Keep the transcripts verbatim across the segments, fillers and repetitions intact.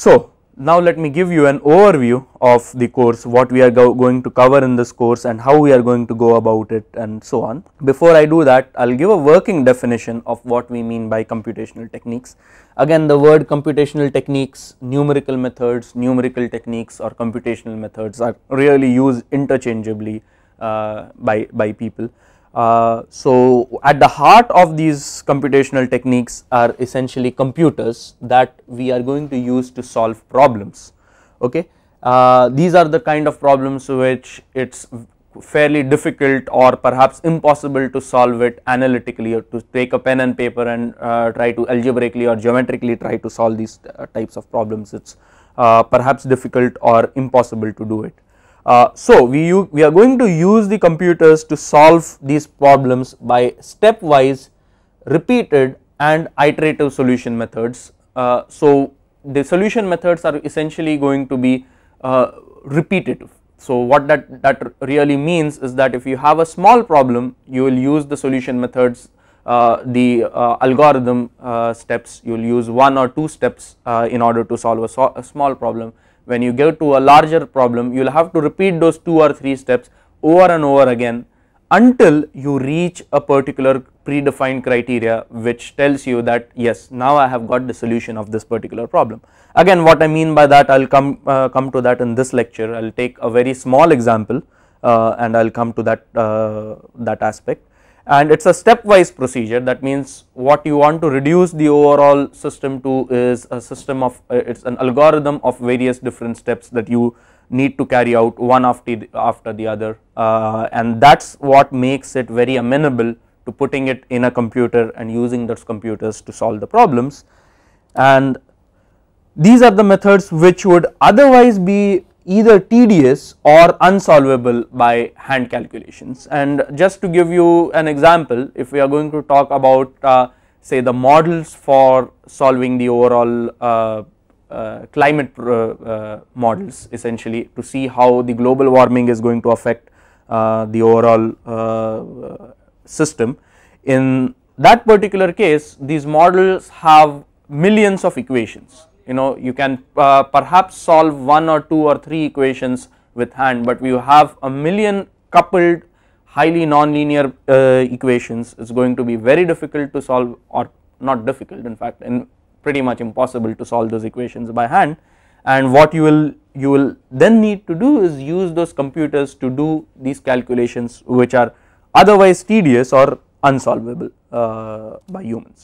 So, now let me give you an overview of the course, what we are go going to cover in this course and how we are going to go about it and so on. Before I do that, I will give a working definition of what we mean by computational techniques. Again, the word computational techniques, numerical methods, numerical techniques or computational methods are really used interchangeably uh, by, by people. Uh, so, at the heart of these computational techniques are essentially computers that we are going to use to solve problems. Okay, uh, these are the kind of problems which it's fairly difficult or perhaps impossible to solve it analytically, or to take a pen and paper and uh, try to algebraically or geometrically try to solve these uh, types of problems. It's uh, perhaps difficult or impossible to do it. Uh, so, we, we are going to use the computers to solve these problems by stepwise, repeated and iterative solution methods. Uh, so, the solution methods are essentially going to be uh, repetitive. So, what that, that really means is that if you have a small problem, you will use the solution methods, uh, the uh, algorithm uh, steps, you will use one or two steps uh, in order to solve a, so a small problem. When you get to a larger problem, you will have to repeat those two or three steps over and over again until you reach a particular predefined criteria which tells you that yes, now I have got the solution of this particular problem. Again, what I mean by that, I will come uh, come to that in this lecture. I will take a very small example uh, and I will come to that uh, that aspect. And it is a stepwise procedure. That means what you want to reduce the overall system to is a system of uh, it is an algorithm of various different steps that you need to carry out one after the, after the other, uh, and that is what makes it very amenable to putting it in a computer and using those computers to solve the problems. And these are the methods which would otherwise be either tedious or unsolvable by hand calculations. And just to give you an example, if we are going to talk about uh, say the models for solving the overall uh, uh, climate uh, uh, models, essentially to see how the global warming is going to affect uh, the overall uh, system. In that particular case, these models have millions of equations. You know, you can uh, perhaps solve one or two or three equations with hand, but you have a million coupled highly nonlinear uh, equations. It's going to be very difficult to solve, or not difficult, in fact, and pretty much impossible to solve those equations by hand. And what you will you will then need to do is use those computers to do these calculations which are otherwise tedious or unsolvable uh, by humans.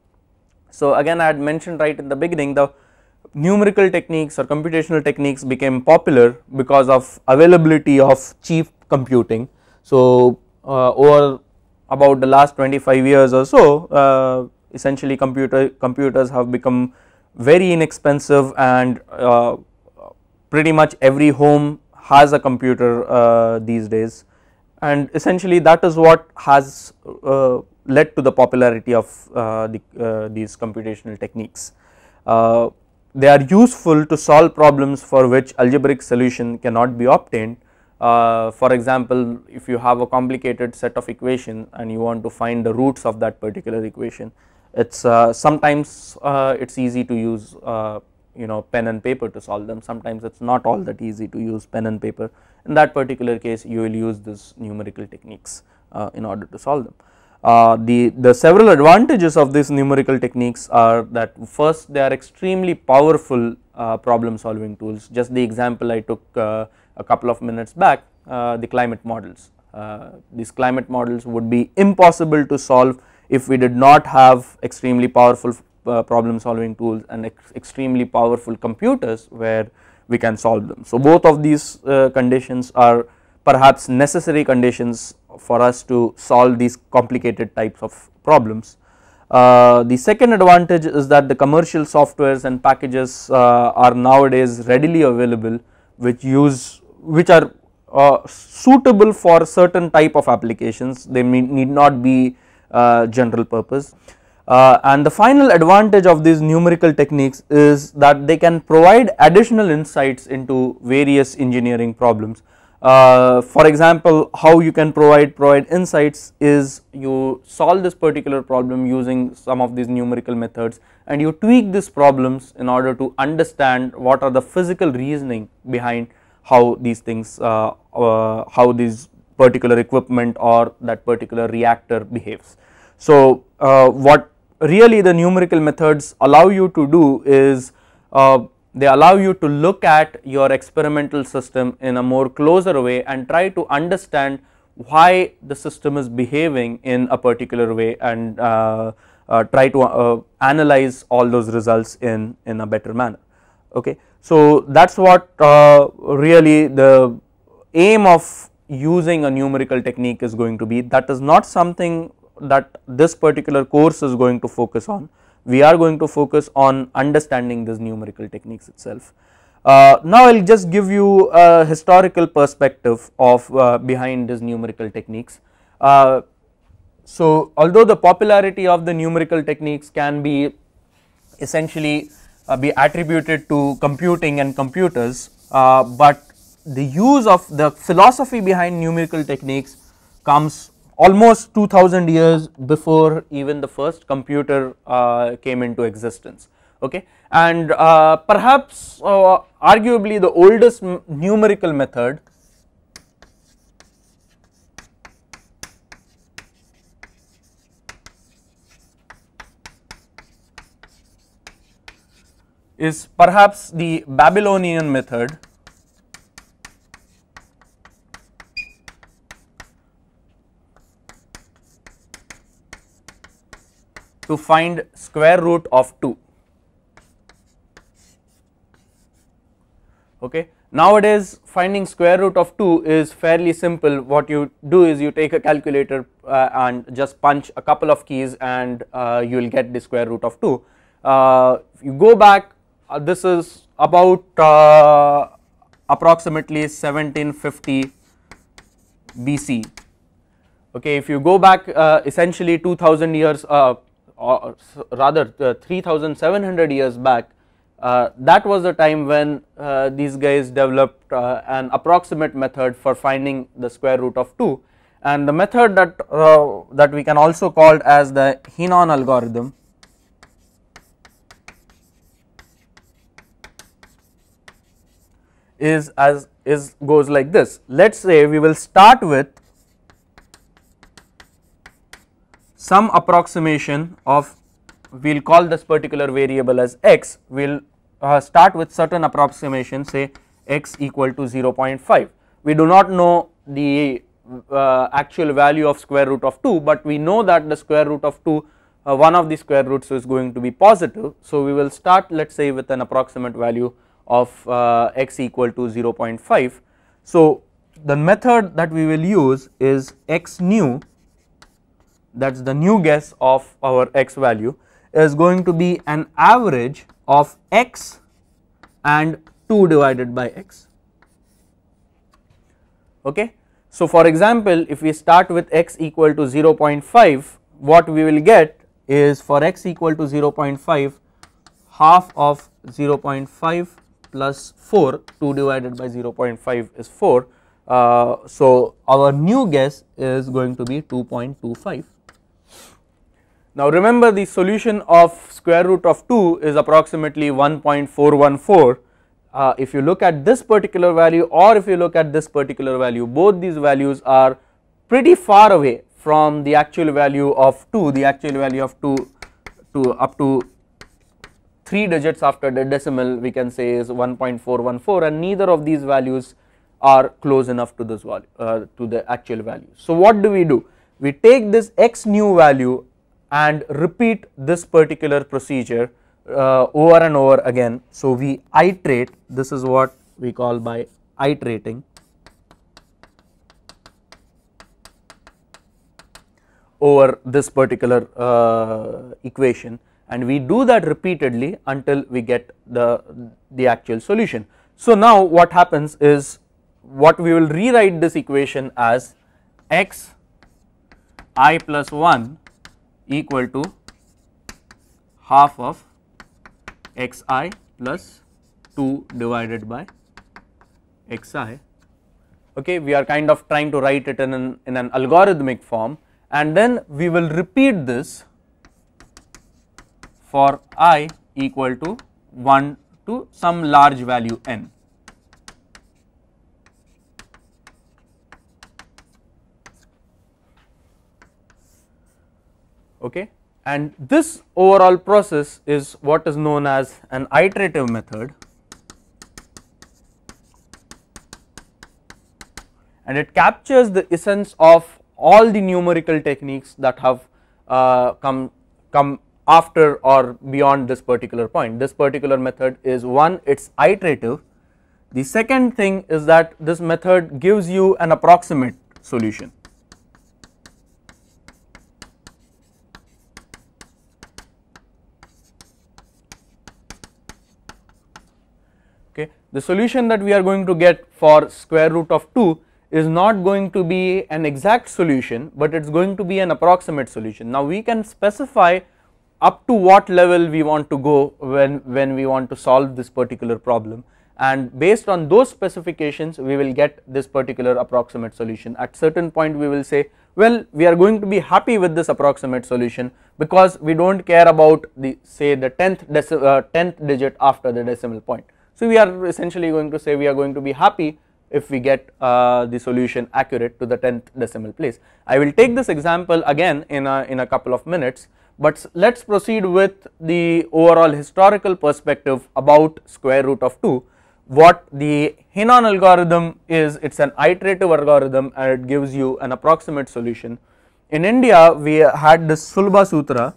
So, again I had mentioned right in the beginning, the numerical techniques or computational techniques became popular because of availability of cheap computing. So, uh, over about the last twenty-five years or so, uh, essentially computer computers have become very inexpensive, and uh, pretty much every home has a computer uh, these days, and essentially that is what has uh, led to the popularity of uh, the, uh, these computational techniques. Uh, they are useful to solve problems for which algebraic solution cannot be obtained. Uh, for example, if you have a complicated set of equations and you want to find the roots of that particular equation, it's uh, sometimes uh, it's easy to use uh, you know pen and paper to solve them. Sometimes it's not all that easy to use pen and paper. In that particular case, you will use this numerical techniques uh, in order to solve them. Uh, the, the several advantages of these numerical techniques are that first, they are extremely powerful uh, problem solving tools. Just the example I took uh, a couple of minutes back, uh, the climate models. Uh, these climate models would be impossible to solve if we did not have extremely powerful uh, problem solving tools and ex extremely powerful computers where we can solve them. So, both of these uh, conditions are perhaps necessary conditions for us to solve these complicated types of problems. Uh, the second advantage is that the commercial softwares and packages uh, are nowadays readily available, which use which are uh, suitable for certain type of applications. They may, need not be uh, general purpose. Uh, and the final advantage of these numerical techniques is that they can provide additional insights into various engineering problems. Uh, for example, how you can provide provide insights is you solve this particular problem using some of these numerical methods, and you tweak these problems in order to understand what are the physical reasoning behind how these things, uh, uh, how these particular equipment or that particular reactor behaves. So, uh, what really the numerical methods allow you to do is uh, they allow you to look at your experimental system in a more closer way and try to understand why the system is behaving in a particular way, and uh, uh, try to uh, analyze all those results in, in a better manner. Okay. So, that is what uh, really the aim of using a numerical technique is going to be. That is not something that this particular course is going to focus on. We are going to focus on understanding these numerical techniques itself. Uh, now, I will just give you a historical perspective of uh, behind these numerical techniques. Uh, so, although the popularity of the numerical techniques can be essentially uh, be attributed to computing and computers, uh, but the use of the philosophy behind numerical techniques comes almost two thousand years before even the first computer uh, came into existence. Okay. And uh, perhaps uh, arguably the oldest numerical method is perhaps the Babylonian method, to find square root of two. Okay. Nowadays, finding square root of two is fairly simple. What you do is you take a calculator uh, and just punch a couple of keys, and uh, you will get the square root of two. Uh, if you go back, uh, this is about uh, approximately seventeen fifty B C. Okay. If you go back uh, essentially two thousand years, uh, or rather uh, three thousand seven hundred years back, uh, that was the time when uh, these guys developed uh, an approximate method for finding the square root of two, and the method that uh, that we can also call as the Henon algorithm is as is goes like this. Let us say we will start with some approximation of, we will call this particular variable as x, we will uh, start with certain approximation, say x equal to zero point five. We do not know the uh, actual value of square root of two, but we know that the square root of two, uh, one of the square roots is going to be positive. So, we will start, let us say, with an approximate value of uh, x equal to zero point five. So, the method that we will use is x new, that is the new guess of our x value, is going to be an average of x and two divided by x. Okay. So, for example, if we start with x equal to zero point five, what we will get is, for x equal to zero point five, half of zero point five plus four, two divided by zero point five is four. Uh, so, our new guess is going to be two point two five. Now, remember, the solution of square root of two is approximately one point four one four. Uh, if you look at this particular value, or if you look at this particular value, both these values are pretty far away from the actual value of two. The actual value of two to up to three digits after the decimal, we can say, is one point four one four, and neither of these values are close enough to this value, uh, to the actual value. So, what do we do? We take this x new value and repeat this particular procedure uh, over and over again. So, we iterate, this is what we call by iterating over this particular uh, equation, and we do that repeatedly until we get the, the actual solution. So, now what happens is, what we will rewrite this equation as x I plus one equal to half of xi plus two divided by xi Okay, we are kind of trying to write it in an, in an algorithmic form, and then we will repeat this for I equal to one to some large value n. Okay, and this overall process is what is known as an iterative method, and it captures the essence of all the numerical techniques that have uh, come come after or beyond this particular point. This particular method is, one, it is iterative. The second thing is that this method gives you an approximate solution. Okay. The solution that we are going to get for square root of two is not going to be an exact solution, but it is going to be an approximate solution. Now we can specify up to what level we want to go when, when we want to solve this particular problem, and based on those specifications we will get this particular approximate solution. At certain point we will say, well, we are going to be happy with this approximate solution because we do not care about the, say, the tenth, uh, tenth digit after the decimal point. So we are essentially going to say we are going to be happy if we get uh, the solution accurate to the tenth decimal place. I will take this example again in a, in a couple of minutes, but let us proceed with the overall historical perspective about square root of two. What the Henon algorithm is, it is an iterative algorithm and it gives you an approximate solution. In India we had this Sulba Sutra,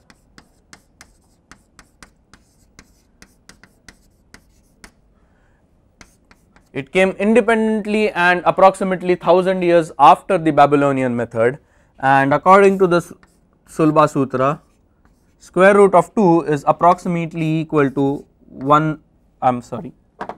it came independently and approximately thousand years after the Babylonian method, and according to the Sulba Sutra, square root of two is approximately equal to one, I am sorry,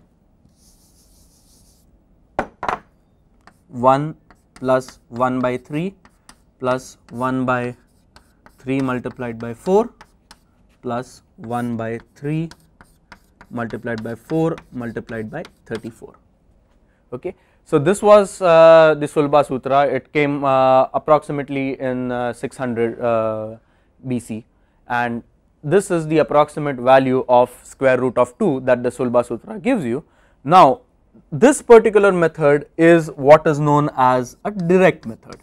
one plus one by three plus one by three multiplied by four plus one by three multiplied by four multiplied by thirty-four. Okay. So this was uh, the Sulba Sutra. It came uh, approximately in uh, six hundred uh, B C, and this is the approximate value of square root of two that the Sulba Sutra gives you. Now this particular method is what is known as a direct method.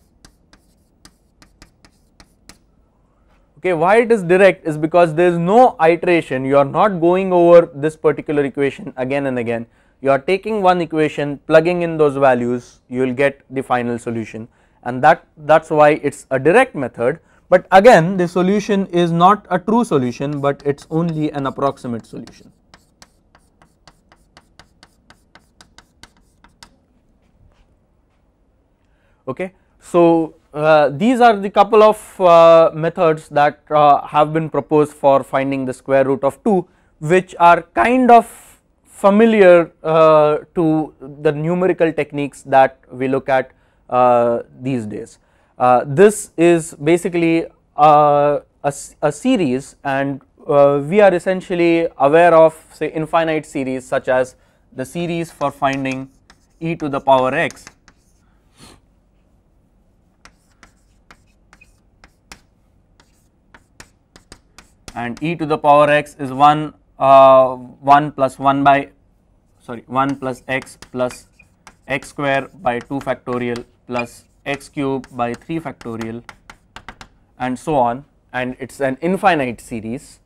Okay, why it is direct is because there is no iteration, you are not going over this particular equation again and again, you are taking one equation, plugging in those values, you will get the final solution, and that that is why it is a direct method. But again, the solution is not a true solution, but it is only an approximate solution. Okay. So uh, these are the couple of uh, methods that uh, have been proposed for finding the square root of two, which are kind of familiar uh, to the numerical techniques that we look at uh, these days. Uh, this is basically uh, a, a series, and uh, we are essentially aware of, say, infinite series such as the series for finding e to the power x. And e to the power x is one uh, one plus one by sorry one plus x plus x square by two factorial plus x cube by three factorial and so on, and it is an infinite series.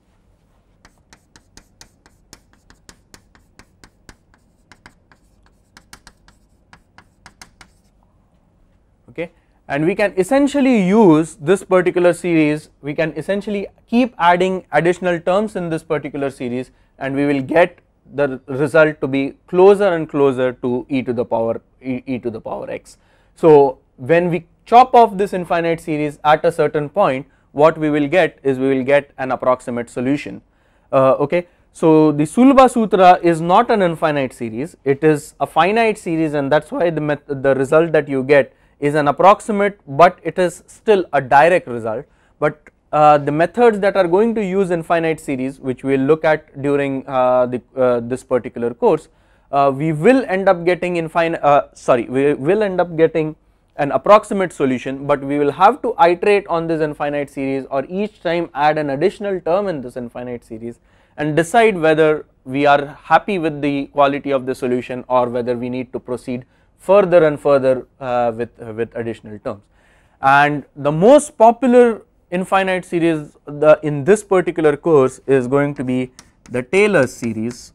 Okay. And we can essentially use this particular series, we can essentially keep adding additional terms in this particular series, and we will get the result to be closer and closer to e to the power e, e to the power x. So when we chop off this infinite series at a certain point, what we will get is we will get an approximate solution. Uh, okay. So the Sulba Sutra is not an infinite series, it is a finite series, and that is why the method, the result that you get is an approximate, but it is still a direct result. But uh, the methods that are going to use infinite series, which we will look at during uh, the, uh, this particular course, uh, we will end up getting infinite, uh, sorry, we will end up getting an approximate solution, but we will have to iterate on this infinite series, or each time add an additional term in this infinite series and decide whether we are happy with the quality of the solution or whether we need to proceed further and further uh, with, uh, with additional terms. And the most popular infinite series the, in this particular course is going to be the Taylor series.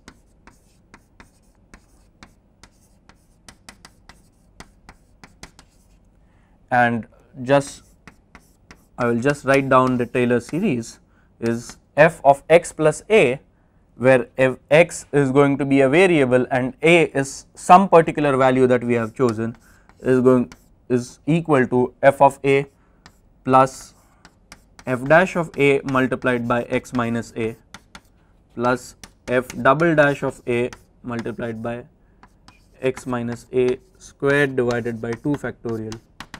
And just I will just write down the Taylor series is f of x plus a, where if x is going to be a variable and a is some particular value that we have chosen, is going is equal to f of a plus f dash of a multiplied by x minus a plus f double dash of a multiplied by x minus a squared divided by two factorial,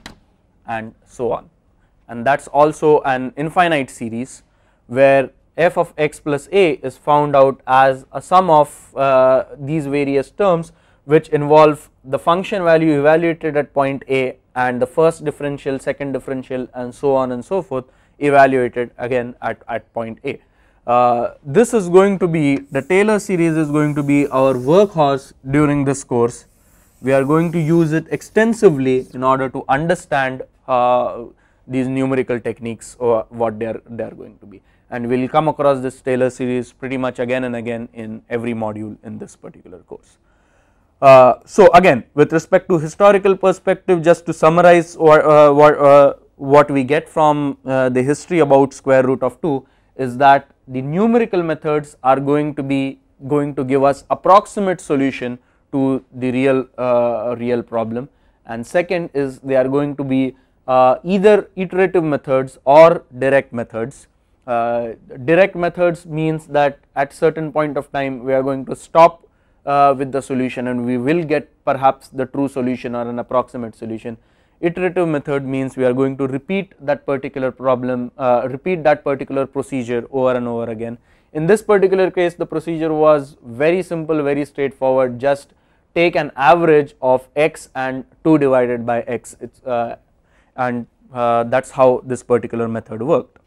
and so on. And that is also an infinite series where f of x plus a is found out as a sum of uh, these various terms which involve the function value evaluated at point A and the first differential, second differential, and so on and so forth evaluated again at, at point A. Uh, this is going to be, the Taylor series is going to be our workhorse during this course. We are going to use it extensively in order to understand uh, these numerical techniques or what they are, they are going to be, and we will come across this Taylor series pretty much again and again in every module in this particular course. Uh, so again, with respect to historical perspective, just to summarize what, uh, what, uh, what we get from uh, the history about square root of two is that the numerical methods are going to be going to give us approximate solution to the real uh, real problem, and second is they are going to be uh, either iterative methods or direct methods. Uh, direct methods means that at certain point of time we are going to stop uh, with the solution and we will get perhaps the true solution or an approximate solution. Iterative method means we are going to repeat that particular problem, uh, repeat that particular procedure over and over again. In this particular case, the procedure was very simple, very straightforward. Just take an average of x and two divided by x, it's, uh, and uh, that is how this particular method worked.